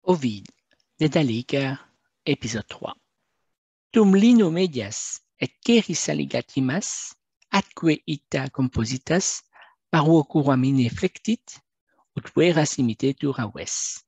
Ovid, Dedalica, épisode 3. Tum lino medias et keris alligatimas, atque ita compositas, paruo curamine flectit, ut veras imitetur aves.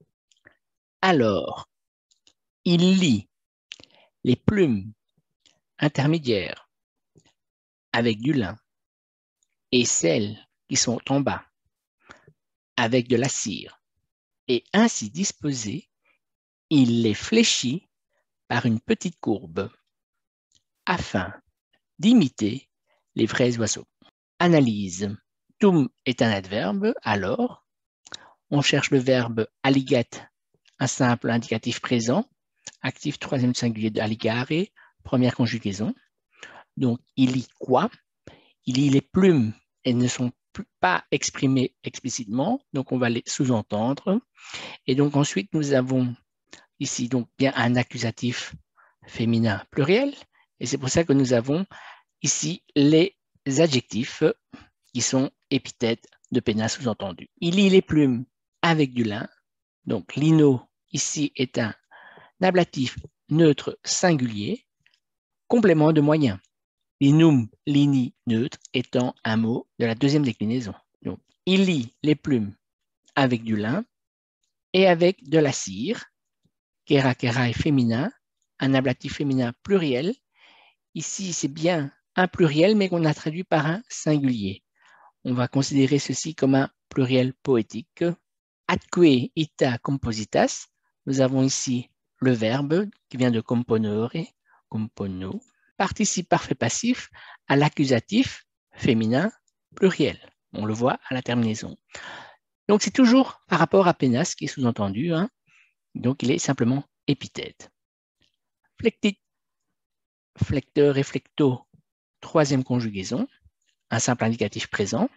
Alors, il lit les plumes intermédiaires avec du lin et celles qui sont en bas avec de la cire, et ainsi disposées, il les fléchit par une petite courbe afin d'imiter les vrais oiseaux. Analyse. Tum est un adverbe, alors on cherche le verbe alligate, un simple indicatif présent, actif troisième singulier de alligare, première conjugaison. Donc, il lit quoi? Il lit les plumes. Elles ne sont pas exprimées explicitement, donc on va les sous-entendre. Et donc ensuite, nous avons ici donc bien un accusatif féminin pluriel, et c'est pour ça que nous avons ici les adjectifs qui sont épithètes de pénas sous-entendu. Il lit les plumes avec du lin, donc lino ici est un ablatif neutre singulier, complément de moyen. Linum, lini, neutre, étant un mot de la deuxième déclinaison. Donc, il lit les plumes avec du lin et avec de la cire. Kera, kera est féminin, un ablatif féminin pluriel. Ici, c'est bien un pluriel, mais qu'on a traduit par un singulier. On va considérer ceci comme un pluriel poétique. Atque ita compositas. Nous avons ici le verbe qui vient de componere, compono, participe parfait passif à l'accusatif féminin pluriel. On le voit à la terminaison. Donc, c'est toujours par rapport à pénas qui est sous-entendu. Donc, il est simplement épithète. Flectit, flecteur et flecto, troisième conjugaison, un simple indicatif présent.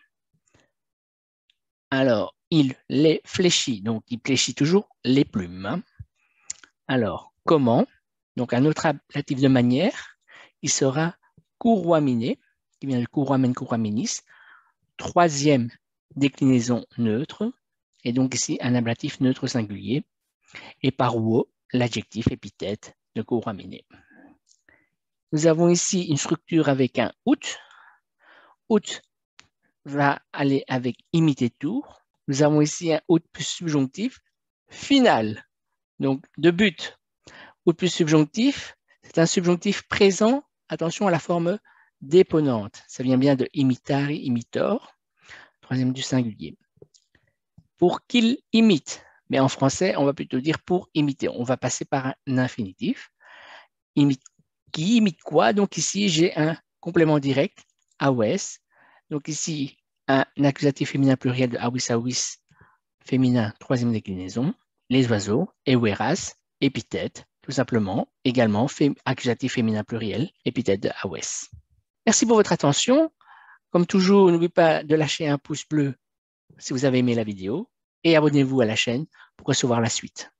Alors, il les fléchit, donc il fléchit toujours les plumes. Alors, comment? Donc, un autre ablatif de manière, il sera couruamine, qui vient de couramen couraminis, troisième déclinaison neutre, et donc ici un ablatif neutre singulier, et paruo, l'adjectif épithète de couramine. Nous avons ici une structure avec un out. Out va aller avec imitetur. Nous avons ici un out plus subjonctif final. Donc, de but. Out plus subjonctif, c'est un subjonctif présent. Attention à la forme déponente. Ça vient bien de imitari, imitor, troisième du singulier. Pour qu'il imite, mais en français, on va plutôt dire pour imiter. On va passer par un infinitif. Imite, qui imite quoi? Donc ici, j'ai un complément direct, awes. Donc ici, un accusatif féminin pluriel de awis awis, féminin, troisième déclinaison. Les oiseaux, eweras, épithète, tout simplement, également accusatif féminin pluriel, épithète de awes. Merci pour votre attention. Comme toujours, n'oubliez pas de lâcher un pouce bleu si vous avez aimé la vidéo et abonnez-vous à la chaîne pour recevoir la suite.